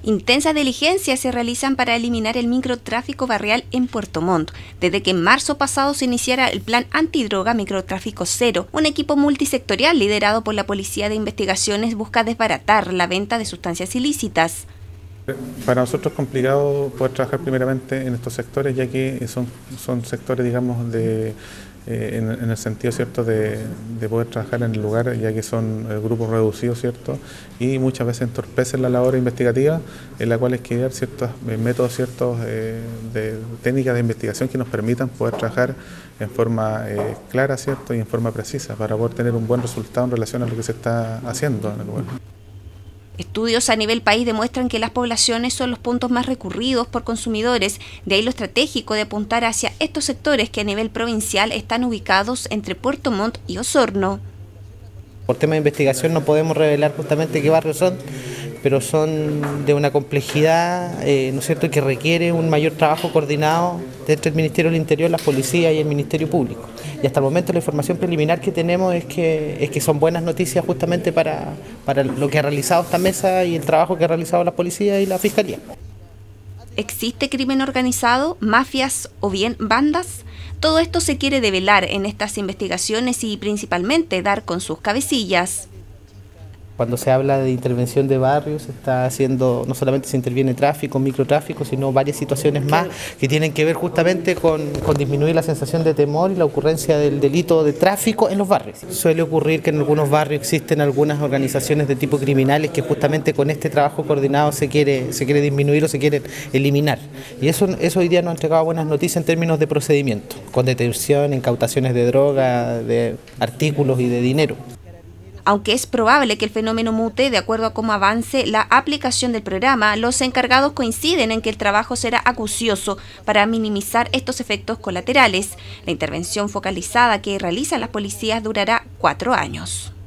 Intensas diligencias se realizan para eliminar el microtráfico barrial en Puerto Montt. Desde que en marzo pasado se iniciara el Plan Antidroga Microtráfico Cero, un equipo multisectorial liderado por la Policía de Investigaciones busca desbaratar la venta de sustancias ilícitas. Para nosotros es complicado poder trabajar primeramente en estos sectores, ya que son sectores, digamos, en el sentido, ¿cierto?, de poder trabajar en el lugar, ya que son grupos reducidos, ¿cierto?, y muchas veces entorpecen la labor investigativa, en la cual hay que idear ciertos métodos, de técnicas de investigación que nos permitan poder trabajar en forma clara, ¿cierto?, y en forma precisa, para poder tener un buen resultado en relación a lo que se está haciendo en el lugar. Estudios a nivel país demuestran que las poblaciones son los puntos más recurridos por consumidores, de ahí lo estratégico de apuntar hacia estos sectores que a nivel provincial están ubicados entre Puerto Montt y Osorno. Por tema de investigación no podemos revelar justamente qué barrios son, pero son de una complejidad, ¿no es cierto?, que requiere un mayor trabajo coordinado entre el Ministerio del Interior, la Policía y el Ministerio Público. Y hasta el momento la información preliminar que tenemos es que son buenas noticias justamente para lo que ha realizado esta mesa y el trabajo que ha realizado la Policía y la Fiscalía. ¿Existe crimen organizado, mafias o bien bandas? Todo esto se quiere develar en estas investigaciones y principalmente dar con sus cabecillas. Cuando se habla de intervención de barrios, se está haciendo, no solamente se interviene tráfico, microtráfico, sino varias situaciones más que tienen que ver justamente con disminuir la sensación de temor y la ocurrencia del delito de tráfico en los barrios. Suele ocurrir que en algunos barrios existen algunas organizaciones de tipo criminales que justamente con este trabajo coordinado se quiere disminuir o se quiere eliminar. Y eso hoy día nos ha entregado buenas noticias en términos de procedimiento, con detención, incautaciones de droga, de artículos y de dinero. Aunque es probable que el fenómeno mute de acuerdo a cómo avance la aplicación del programa, los encargados coinciden en que el trabajo será acucioso para minimizar estos efectos colaterales. La intervención focalizada que realizan las policías durará 4 años.